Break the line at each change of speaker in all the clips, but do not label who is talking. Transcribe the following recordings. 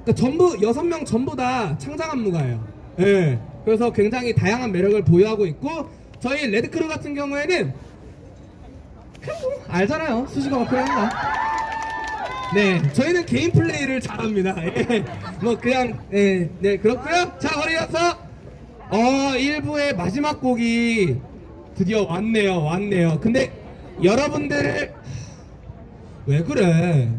그러니까 전부 6명 전부 다 창작 안무가예요. 예. 그래서 굉장히 다양한 매력을 보유하고 있고, 저희 레드크루 같은 경우에는 알잖아요. 수식어가 필요한가? 네, 저희는 개인 플레이를 잘합니다. 예. 뭐 그냥 네 그렇고요. 자, 그래서 1부의 마지막 곡이 드디어 왔네요. 근데 여러분들 왜 그래?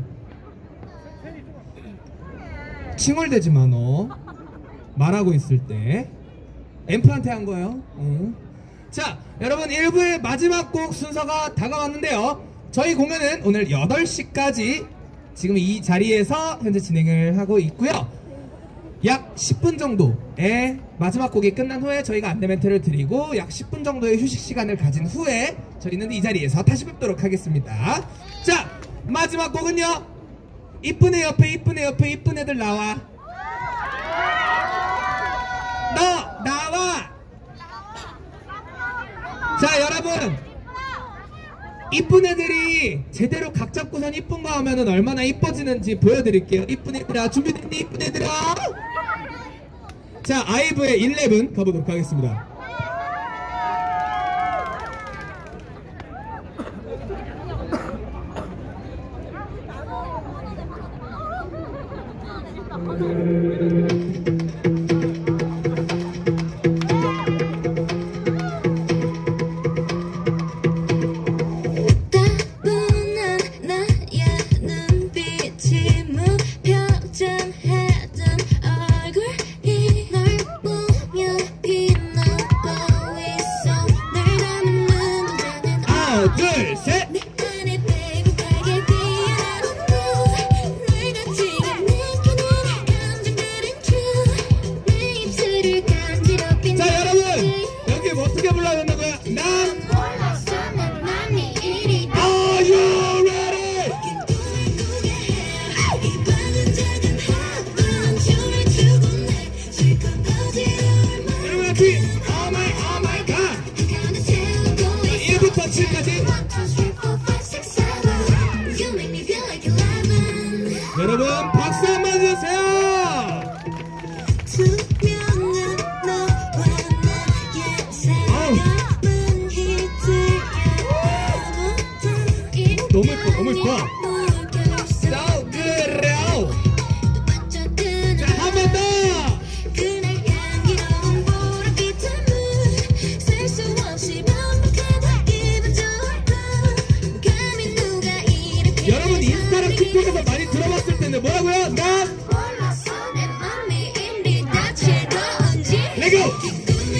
칭얼대지 마, 너. 말하고 있을 때 앰프한테 한 거예요. 자, 여러분 1부의 마지막 곡 순서가 다가왔는데요. 저희 공연은 오늘 8시까지 지금 이 자리에서 현재 진행을 하고 있고요. 약 10분 정도의 마지막 곡이 끝난 후에 저희가 안내 멘트를 드리고 약 10분 정도의 휴식 시간을 가진 후에 저희는 이 자리에서 다시 뵙도록 하겠습니다. 자, 마지막 곡은요, 이쁜 애 옆에 이쁜 애들 나와. 너 나와. 자, 여러분, 이쁜 애들이 제대로 각 잡고선 이쁜 거 하면은 얼마나 이뻐지는지 보여드릴게요. 이쁜 애들아, 준비됐니? 이쁜 애들아. 자, 아이브의 11 가보도록 하겠습니다. 둘, 셋! 자, 여러분, 여기 뭐 어떻게 불러야 된다고요? 난 몰랐어, 내 맘이 이리. Are you ready? 여러분 같이 Oh my god! 1부터 7까지 여러분 박수 한번 주세요. 너무 예뻐, 너무 예뻐. So good. 자, 한 번 더. 여러분 인스타랑 틱톡에서 많이 들어봤을 텐데 뭐라고요? 난 몰랐어, 내 맘이 이리 다채로운지. 레고!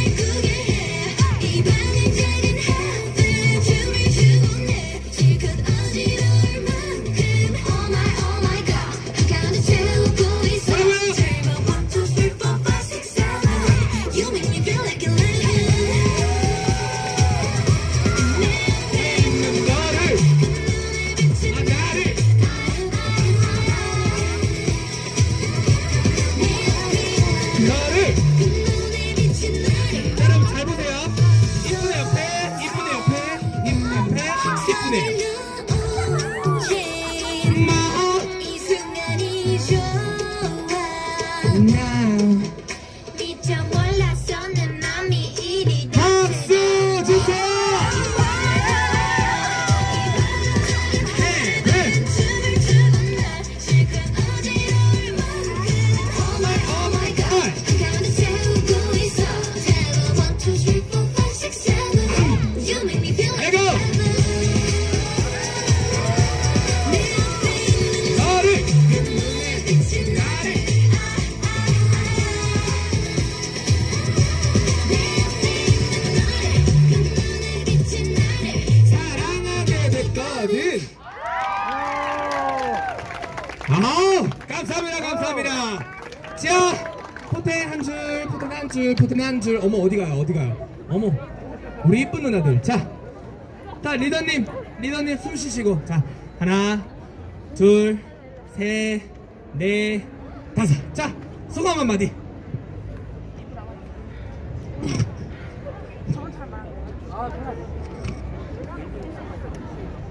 감사합니다. 자, 포텐 한 줄. 어머, 어디 가요? 어머, 우리 이쁜 누나들. 자, 리더님 숨 쉬시고. 자, 하나, 둘, 셋, 넷, 다섯. 자, 소감 한마디.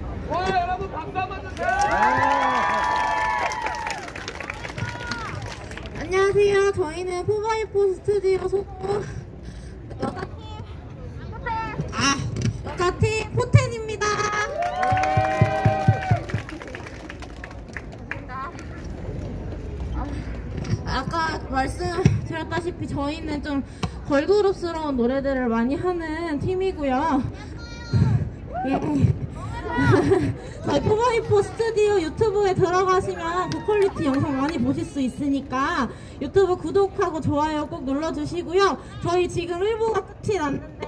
와, 여러분 박수 한번 주세요.
안녕하세요. 저희는 4x4 스튜디오 소속 여자팀 포텐입니다. 아까 말씀드렸다시피 저희는 좀 걸그룹스러운 노래들을 많이 하는 팀이고요. 예. 저희 4x4 스튜디오 유튜브에 들어가시면 고퀄리티 영상 많이 보실 수 있으니까 유튜브 구독하고 좋아요 꼭 눌러주시고요. 저희 지금 1부가 끝이 났는데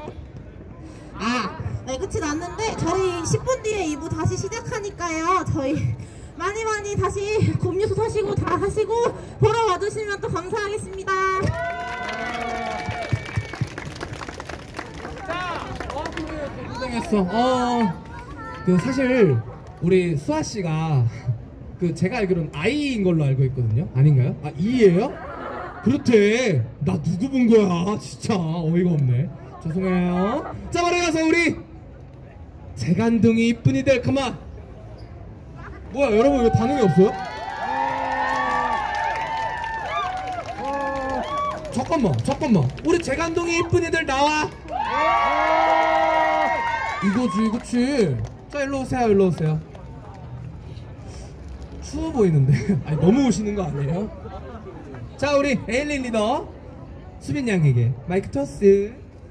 끝이 났는데 저희 10분 뒤에 2부 다시 시작하니까요. 저희 많이 다시 음료수 사시고 다 하시고 보러 와주시면 또 감사하겠습니다.
고생했어. 사실 우리 수아 씨가 제가 알기로는 아이인 걸로 알고 있거든요. 아닌가요? 이예요? 그렇대. 나 누구 본 거야? 진짜 어이가 없네. 죄송해요. 자, 바로 가서 우리 재간둥이 이쁜이들 가만. 뭐야, 여러분 왜 반응이 없어요? 잠깐만. 우리 재간둥이 이쁜이들 나와. 이거지, 그치? 자, 일로 오세요. 추워 보이는데? 아니, 너무 오시는 거 아니에요? 자, 우리 에일린 리더 수빈 양에게 마이크 토스.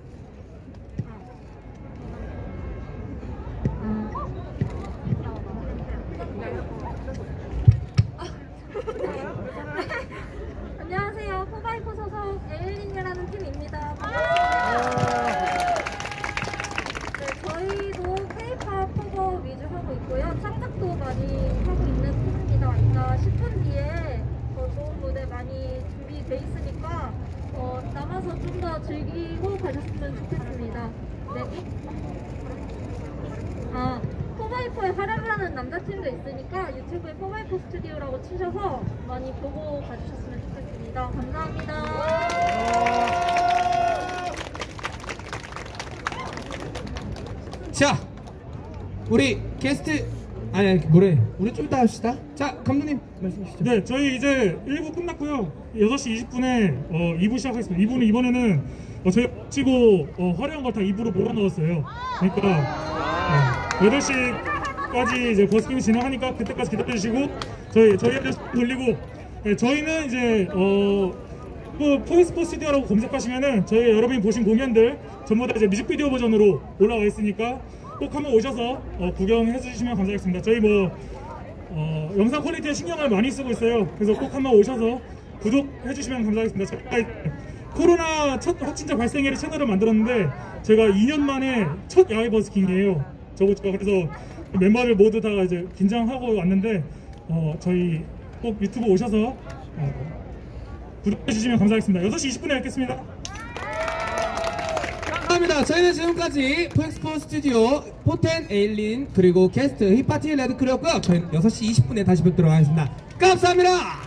안녕하세요. 4x4 소속 에일린이라는 팀입니다. 네, 저희도 K-pop 커버 위주 하고 있고요. 창작도 많이 하고 있는 팀입니다. 이따 10분 뒤에 더 좋은 무대 많이 준비돼 있으니까 남아서 좀 더 즐기고 가셨으면 좋겠습니다. 네. 4x4에 활약을 하는 남자팀도 있으니까 유튜브에 4x4 스튜디오라고 치셔서 많이 보고 가주셨으면 좋겠습니다. 감사합니다.
자, 우리 게스트 우리 좀 이따 합시다. 자, 감독님 말씀하시죠.
네, 저희 이제 1부 끝났고요. 6시 20분에 2부 시작하겠습니다. 2부는 이번에는 저희 치고 화려한 걸 다 2부로 몰아넣었어요. 그러니까 8시까지 이제 버스킹이 진행하니까 그때까지 기다려주시고 저희한테 돌리고 저희는 이제 4x4 스튜디오라고 검색하시면은 저희 여러분이 보신 공연들 전부 다 이제 뮤직비디오 버전으로 올라와 있으니까 꼭 한번 오셔서 구경해 주시면 감사하겠습니다. 저희 영상 퀄리티에 신경을 많이 쓰고 있어요. 그래서 꼭 한번 오셔서 구독해 주시면 감사하겠습니다. 저희가 코로나 첫 확진자 발생일에 채널을 만들었는데 저희가 2년 만에 첫 야외 버스킹이에요. 그래서 멤버들 모두 다 이제 긴장하고 왔는데 저희 꼭 유튜브 오셔서 구독해 주시면 감사하겠습니다. 6시 20분에 뵙겠습니다.
감사합니다. 저희는 지금까지 4x4 스튜디오 포텐 에일린 그리고 게스트 힙파티 레드크루였고요. 저희는 6시 20분에 다시 뵙도록 하겠습니다. 감사합니다.